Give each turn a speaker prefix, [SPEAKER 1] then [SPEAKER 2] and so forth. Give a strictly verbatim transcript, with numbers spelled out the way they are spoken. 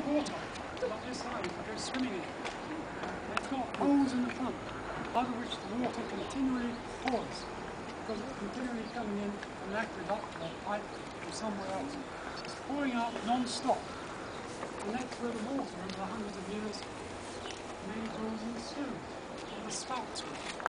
[SPEAKER 1] water like this side you can go swimming in. It's got holes in the front, out of which the water continually pours, because it's continually coming in from an aqueduct or pipe from somewhere else. It's pouring out non-stop. And that's where the water, over hundreds of years, made holes in the stone, or the spouts.